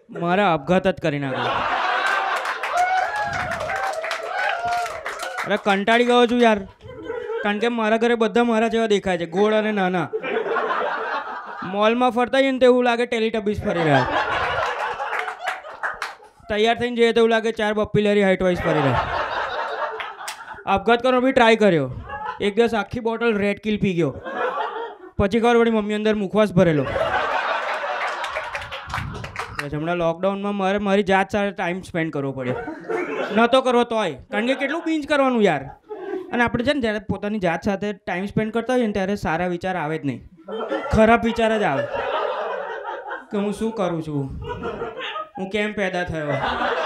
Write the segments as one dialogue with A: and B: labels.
A: મારા આપઘાત જ કરી નાખ્યો. અરે કંટાળી ગયો છું યાર, કારણ કે મારા ઘરે બધા મારા જેવા દેખાય છે, ગોળ અને નાના. મોલમાં ફરતા જઈએ ને તો એવું લાગે ટેલિટબીસ ફરી રહ્યા. તૈયાર થઈને જઈએ તો એવું લાગે 4 બપ્પીલરી હાઇટ વાઇઝ ફરી રહ્યા. આપઘાત કરવાનો બી ટ્રાય કર્યો. એક દિવસ આખી બોટલ રેડ કિલ પી ગયો. પછી ખબર પડી મમ્મી અંદર મુખવાસ ભરેલો. પછી હમણાં લોકડાઉનમાં મારે મારી જાત સાથે ટાઈમ સ્પેન્ડ કરવો પડ્યો. નહોતો કરવો તોય, કારણ કે કેટલું બીંજ કરવાનું યાર. અને આપણે છે ને જ્યારે પોતાની જાત સાથે ટાઈમ સ્પેન્ડ કરતા હોઈએ ને ત્યારે સારા વિચાર આવે જ નહીં, ખરાબ વિચાર જ આવે કે હું શું કરું છું, હું કેમ પેદા થયો,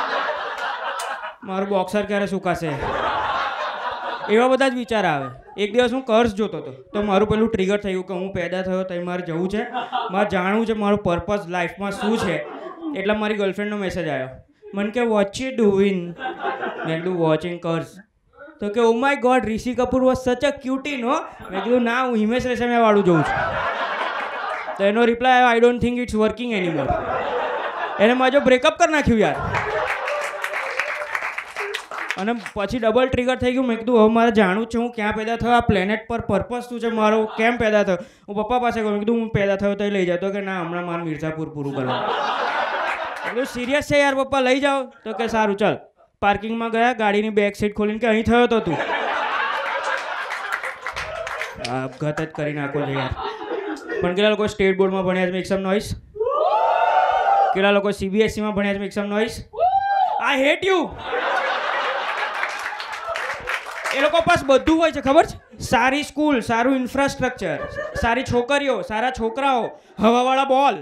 A: મારું બોક્સર ક્યારે સુકાશે, એવા બધા જ વિચાર આવે. એક દિવસ હું કર્સ જોતો હતો તો મારું પેલું ટ્રિગર થયું કે હું પેદા થયો તો મારે જવું છે, મારે જાણવું છે મારું પર્પઝ લાઈફમાં શું છે. એટલે મારી ગર્લફ્રેન્ડનો મેસેજ આવ્યો, મને કે વોટ યુ ડુઇંગ. મેં કીધું વોચિંગ કર્સ. તો કે oh my god, Rishi Kapoor was such a cutie નો. મેં કીધું ના, હું હિમેશ રેશમિયા વાળું જોઉં છું. તો એનો રિપ્લાય આવ્યો, I don't think it's working anymore. એને મારો બ્રેકઅપ કરી નાખ્યું યાર. અને પછી ડબલ ટ્રિગર થઈ ગયું. મેં કીધું હવે મારે જાણવું છે હું ક્યાં પેદા થયો, આ પ્લેનેટ પર પર્પઝ શું છે મારો, કેમ પેદા થયો. હું પપ્પા પાસે ગયો, મેં કીધું હું પેદા થયો તો લઈ જતો કે ના, હમણાં મારે મિર્ઝાપુર પૂરું કરવાનું. એટલું સિરિયસ છે યાર પપ્પા, લઈ જાઓ. તો કે સારું ચાલ. પાર્કિંગમાં ગયા, ગાડીની બેક સીટ ખોલીને કે અહીં થયો તો તું. આપઘાત જ કરી નાખો છે યાર. પણ કેટલા લોકો સ્ટેટ બોર્ડમાં ભણ્યા છે, મેક સમ નોઈસ. કેટલા લોકો CBSEમાં ભણ્યા છે, make some noise. I hate you. એ લોકો પાસે બધું હોય છે ખબર છે, સારી સ્કૂલ, સારું ઇન્ફ્રાસ્ટ્રક્ચર, સારી છોકરીઓ, સારા છોકરાઓ, હવાવાળા બોલ.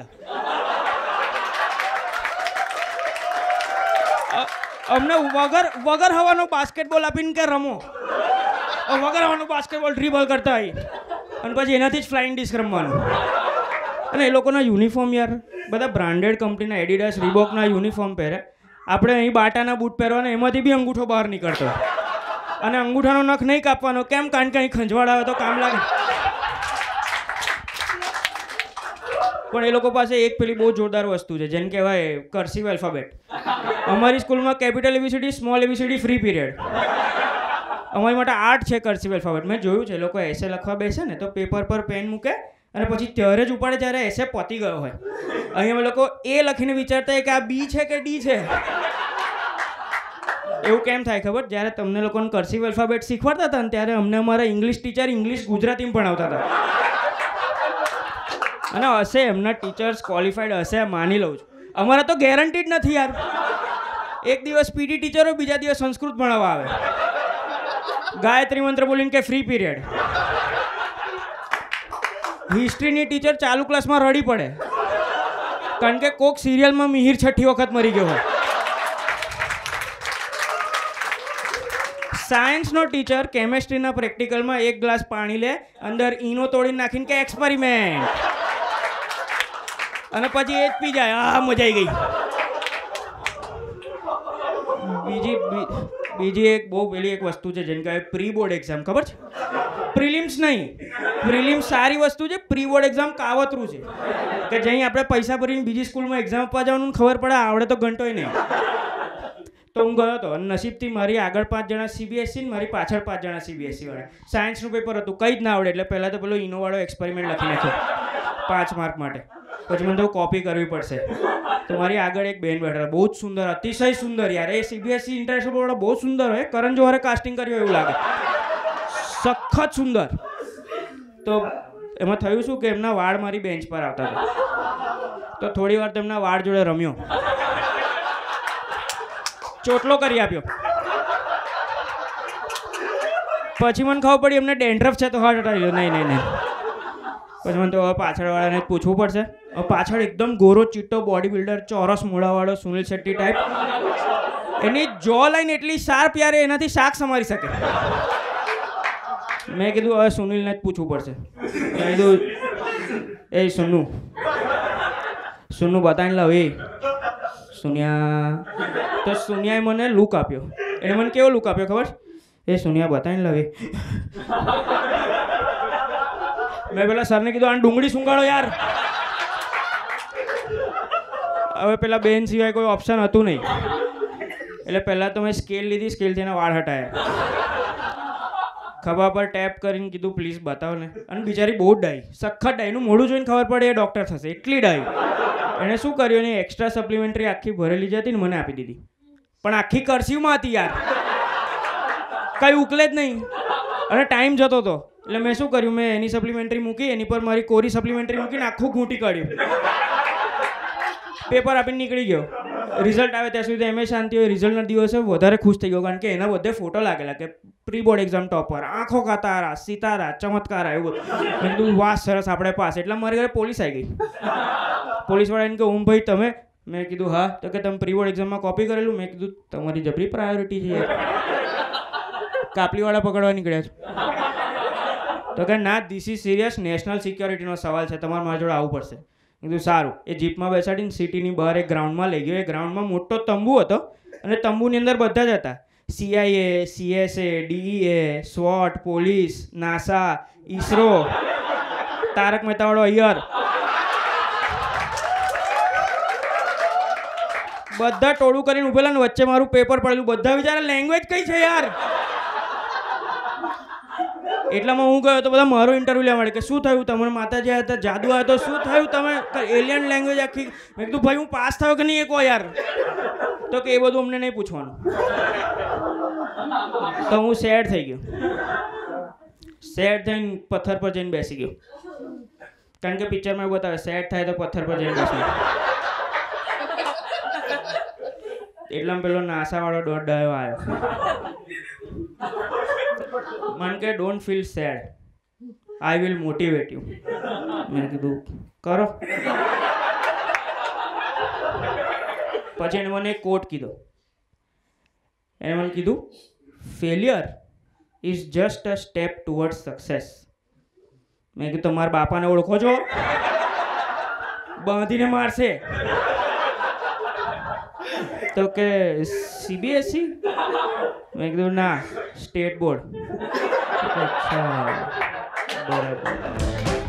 A: અમને વગર હવાનો બાસ્કેટબોલ આપીને કે રમો, વગર હવાનો બાસ્કેટબોલ ડ્રીબલ કરતા હોય અને પછી એનાથી જ ફ્લાઇંગ ડિસ્ક રમવાનું. અને એ લોકોના યુનિફોર્મ યાર બધા બ્રાન્ડેડ કંપનીના એડિડાસ, રીબોકના યુનિફોર્મ પહેરે. આપણે અહીં બાટાના બૂટ પહેરવાના, એમાંથી બી અંગૂઠો બહાર નીકળતો. અને અંગૂઠાનો નખ નહીં કાપવાનો, કેમ? કારણ કે અહીં ખંજવાળ આવે તો કામ લાગે. પણ એ લોકો પાસે એક પેલી બહુ જોરદાર વસ્તુ છે જેને કહેવાય કર્સિવ આલ્ફાબેટ. અમારી સ્કૂલમાં capital ABCD, small ABCD free period. અમારી માટે આર્ટ છે કર્સિવ આલ્ફાબેટ. મેં જોયું છે એ લોકો એસે લખવા બેસે ને તો પેપર પર પેન મૂકે અને પછી ત્યારે જ ઉપાડે જ્યારે એસે પતી ગયો હોય. અહીં અમે લોકો એ લખીને વિચારતા કે આ બી છે કે ડી છે. એવું કેમ થાય ખબર? જ્યારે તમને લોકોને કર્સિવ આલ્ફાબેટ શીખવાડતા હતા ને ત્યારે અમને અમારા ઇંગ્લિશ ટીચર ઇંગ્લિશ ગુજરાતીમાં ભણાવતા હતા. અને હશે એમના ટીચર્સ ક્વોલિફાઈડ હશે, માની લઉં છું. અમારા તો ગેરંટીડ નથી યાર. એક દિવસ PT ટીચરો, બીજા દિવસ સંસ્કૃત ભણાવવા આવે, ગાયત્રી મંત્ર બોલીને કે ફ્રી પીરિયડ. હિસ્ટ્રીની ટીચર ચાલુ ક્લાસમાં રડી પડે કારણ કે કોક સિરિયલમાં મિહિર 6ઠ્ઠી વખત મરી ગયો હોય. સાયન્સનો ટીચર કેમેસ્ટ્રીના પ્રેક્ટિકલમાં એક ગ્લાસ પાણી લે, અંદર ઈનો તોડીને નાખીને કે એક્સપેરિમેન્ટ, અને પછી એ જ પી જાય. મજા આવી ગઈ. બીજી એક બહુ પેલી એક વસ્તુ છે જેને કહેવાય પ્રી બોર્ડ એક્ઝામ. ખબર છે? પ્રિલિમ્સ નહીં, પ્રિલિમ્સ સારી વસ્તુ છે, પ્રી બોર્ડ એક્ઝામ કાવતરું છે કે જ્યાં આપણે પૈસા ભરીને બીજી સ્કૂલમાં એક્ઝામ આપવા જવાનું, ખબર પડે આવડે તો ઘંટોય નહીં. તો હું ગયો હતો અને નસીબથી મારી આગળ 5 જણા CBSE ને મારી પાછળ 5 જણા CBSE વાળા. સાયન્સનું પેપર હતું, કંઈ જ ના આવડે એટલે પહેલાં તો પેલો ઈનોવાળો એક્સપેરિમેન્ટ લખી નાખ્યો 5 માર્ક માટે. પછી મને તો કોપી કરવી પડશે. તો મારી આગળ એક બેન બેઠા, બહુ જ સુંદર, અતિશય સુંદર યાર. એ CBSE ઇન્ટરનેશનલ બોર્ડ બહુ સુંદર હોય, કરણ જોહરે કાસ્ટિંગ કર્યું એવું લાગે, સખત સુંદર. તો એમાં થયું શું કે એમના વાળ મારી બેન્ચ પર આવતા હતા, તો થોડી વાર તેમના વાળ જોડે રમ્યો, ચોટલો કરી આપ્યો. પછી મને ખબર પડી એમને ડેન્ડ્રફ છે તો હાર્ટ હટાવી લો. નહીં. પછી મને તો હવે પાછળવાળાને પૂછવું પડશે. પાછળ એકદમ ગોરો ચીટ્ટો બોડી બિલ્ડર, ચોરસ મોઢાવાળો સુનિલ શેટ્ટી ટાઈપ. એની જો લાઈન એટલી શાર્પ યાર, એનાથી શાક સમારી શકે. મેં કીધું હવે સુનિલને જ પૂછવું પડશે. મેં કીધું એ સુનુ બતાવીને લાવ. એ સુનિયા. તો સુનિયાએ મને લુક આપ્યો. એને મને કેવો લુક આપ્યો ખબર? એ સુનિયા બતાવીને લાવ. મેં પેલા સરને કીધું આ ડુંગળી સુંગાડો યાર. હવે પેલા બેન સિવાય કોઈ ઓપ્શન હતું નહીં, એટલે પહેલાં તો મેં સ્કેલ લીધી, સ્કેલથી એના વાળ હટાયા, ખભા પર ટેપ કરીને કીધું પ્લીઝ બતાવો ને. અને બિચારી બહુ ડાઈ, સખત ડાઈનું મોઢું જોઈને ખબર પડે એ ડૉક્ટર થશે, એટલી ડાઈ. એણે શું કર્યું, એની એક્સ્ટ્રા સપ્લિમેન્ટરી આખી ભરેલી જતી ને મને આપી દીધી, પણ આખી કર્સિવમાં હતી યાર, કંઈ ઉકલે જ નહીં. અને ટાઈમ જતો હતો એટલે મેં શું કર્યું, મેં એની સપ્લિમેન્ટરી મૂકી, એની પર મારી કોરી સપ્લિમેન્ટરી મૂકીને આખું ઘૂંટી કાઢ્યું, પેપર આપીને નીકળી ગયો. રિઝલ્ટ આવે ત્યાં સુધી એમ શાંતિ હોય. રિઝલ્ટના દિવસે વધારે ખુશ થઈ ગયો, કારણ કે એના બધે ફોટો લાગેલા કે પ્રી બોર્ડ એક્ઝામ ટોપર, આંખો કાતારા, સિતારા, ચમત્કાર, એવું. મેં કીધું વાહ સરસ, આપણે પાસ. એટલે મારી ઘરે પોલીસ આવી ગઈ. પોલીસવાળા એને કે ઓમ ભાઈ તમે? મેં કીધું હા. તો કે તમે પ્રી બોર્ડ એક્ઝામમાં કોપી કરેલું? મેં કીધું તમારી જબરી પ્રાયોરિટી છે, કાપલીવાળા પકડવા નીકળ્યા છો. તો કે ના, ધીસ ઇઝ સિરિયસ, નેશનલ સિક્યોરિટીનો સવાલ છે, તમારે મારા જોડે આવવું પડશે. કીધું સારું. એ જીપમાં બેસાડીને સિટીની બહાર એક ગ્રાઉન્ડમાં લઈ ગયો. એ ગ્રાઉન્ડમાં મોટો તંબુ હતો અને તંબુની અંદર બધા જ હતા, CIA, CSA, DEA, SWAT, police, NASA, ISRO, Tarak મહેતાવાળો અય્યર, બધા ટોળું કરીને ઉભેલા ને વચ્ચે મારું પેપર પડેલું. બધા વિચારે લેંગ્વેજ કઈ છે યાર. એટલામાં હું ગયો તો બધા મારો ઇન્ટરવ્યૂ લેવા માંડે કે શું થયું, તમારે માતાજી હતા, જાદુ આવ્યો તો શું થયું, તમે એલિયન લેંગ્વેજ આખી. મેં કીધું ભાઈ હું પાસ થયો કે નહીં એ કહો યાર. તો કે એ બધું અમને નહીં પૂછવાનું. તો હું સેડ થઈ ગયો. સેડ થઈને પથ્થર પર જઈને બેસી ગયો, કારણ કે પિક્ચરમાં એવું બતાવે સેડ થાય તો પથ્થર પર જઈને બેસવું. એટલામાં પેલો નાસાવાળો દોઢ ડાયો આવ્યો, મને કે don't feel sad, I will motivate you. મેં કીધું કરો. પછી એને મને એક કોટ કીધો. એને મને કીધું failure is just a step towards success. મેં કીધું તમારા બાપાને ઓળખો છો? બાંધીને મારશે. તો કે CBSE? મેં કીધું ના, સ્ટેટ બોર્ડ. અચ્છા બરાબર.